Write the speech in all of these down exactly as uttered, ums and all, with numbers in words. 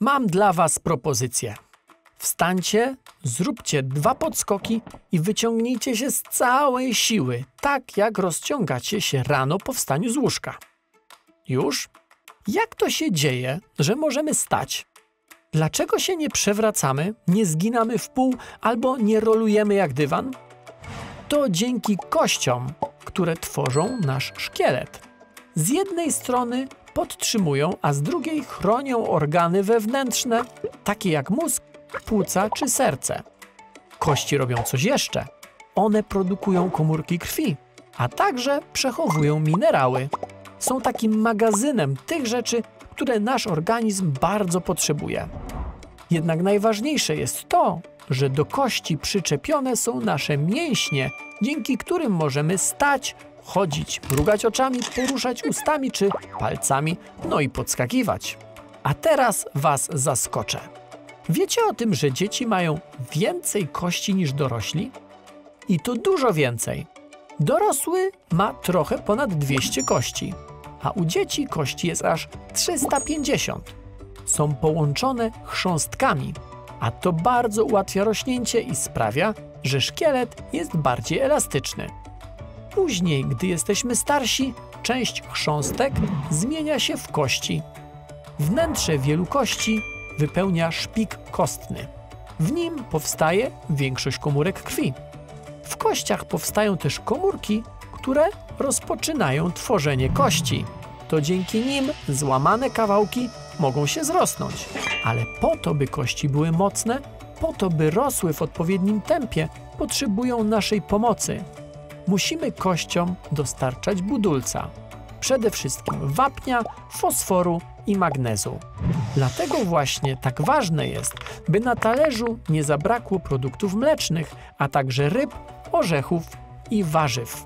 Mam dla was propozycję. Wstańcie, zróbcie dwa podskoki i wyciągnijcie się z całej siły, tak jak rozciągacie się rano po wstaniu z łóżka. Już? Jak to się dzieje, że możemy stać? Dlaczego się nie przewracamy, nie zginamy w pół albo nie rolujemy jak dywan? To dzięki kościom, które tworzą nasz szkielet. Z jednej strony podtrzymują, a z drugiej chronią organy wewnętrzne, takie jak mózg, płuca czy serce. Kości robią coś jeszcze. One produkują komórki krwi, a także przechowują minerały. Są takim magazynem tych rzeczy, które nasz organizm bardzo potrzebuje. Jednak najważniejsze jest to, że do kości przyczepione są nasze mięśnie, dzięki którym możemy stać, chodzić, mrugać oczami, poruszać ustami czy palcami, no i podskakiwać. A teraz was zaskoczę. Wiecie o tym, że dzieci mają więcej kości niż dorośli? I to dużo więcej. Dorosły ma trochę ponad dwieście kości, a u dzieci kości jest aż trzysta pięćdziesiąt. Są połączone chrząstkami, a to bardzo ułatwia rośnięcie i sprawia, że szkielet jest bardziej elastyczny. Później, gdy jesteśmy starsi, część chrząstek zmienia się w kości. Wnętrze wielu kości wypełnia szpik kostny. W nim powstaje większość komórek krwi. W kościach powstają też komórki, które rozpoczynają tworzenie kości. To dzięki nim złamane kawałki mogą się zrosnąć. Ale po to, by kości były mocne, po to, by rosły w odpowiednim tempie, potrzebują naszej pomocy. Musimy kościom dostarczać budulca. Przede wszystkim wapnia, fosforu i magnezu. Dlatego właśnie tak ważne jest, by na talerzu nie zabrakło produktów mlecznych, a także ryb, orzechów i warzyw.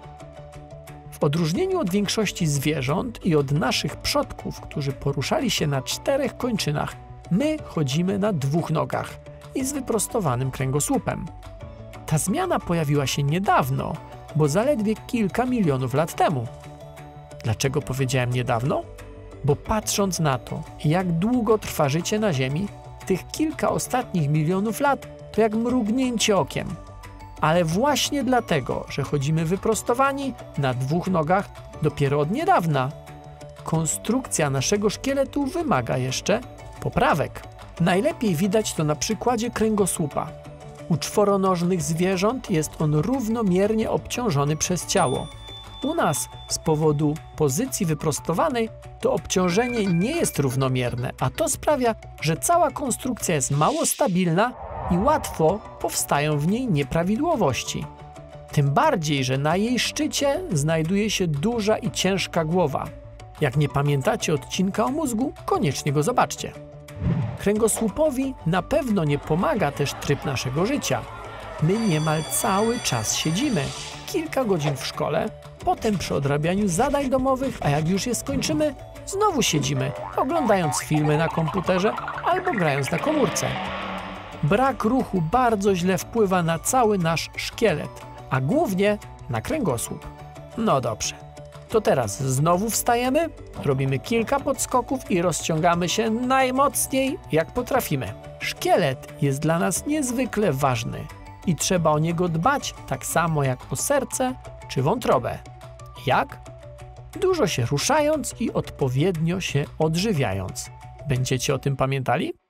W odróżnieniu od większości zwierząt i od naszych przodków, którzy poruszali się na czterech kończynach, my chodzimy na dwóch nogach i z wyprostowanym kręgosłupem. Ta zmiana pojawiła się niedawno, bo zaledwie kilka milionów lat temu. Dlaczego powiedziałem niedawno? Bo patrząc na to, jak długo trwa życie na Ziemi, tych kilka ostatnich milionów lat to jak mrugnięcie okiem. Ale właśnie dlatego, że chodzimy wyprostowani na dwóch nogach dopiero od niedawna, konstrukcja naszego szkieletu wymaga jeszcze poprawek. Najlepiej widać to na przykładzie kręgosłupa. U czworonożnych zwierząt jest on równomiernie obciążony przez ciało. U nas z powodu pozycji wyprostowanej to obciążenie nie jest równomierne, a to sprawia, że cała konstrukcja jest mało stabilna i łatwo powstają w niej nieprawidłowości. Tym bardziej, że na jej szczycie znajduje się duża i ciężka głowa. Jak nie pamiętacie odcinka o mózgu, koniecznie go zobaczcie. Kręgosłupowi na pewno nie pomaga też tryb naszego życia. My niemal cały czas siedzimy. Kilka godzin w szkole, potem przy odrabianiu zadań domowych, a jak już je skończymy, znowu siedzimy, oglądając filmy na komputerze albo grając na komórce. Brak ruchu bardzo źle wpływa na cały nasz szkielet, a głównie na kręgosłup. No dobrze, to teraz znowu wstajemy, robimy kilka podskoków i rozciągamy się najmocniej jak potrafimy. Szkielet jest dla nas niezwykle ważny i trzeba o niego dbać tak samo jak o serce czy wątrobę. Jak? Dużo się ruszając i odpowiednio się odżywiając. Będziecie o tym pamiętali?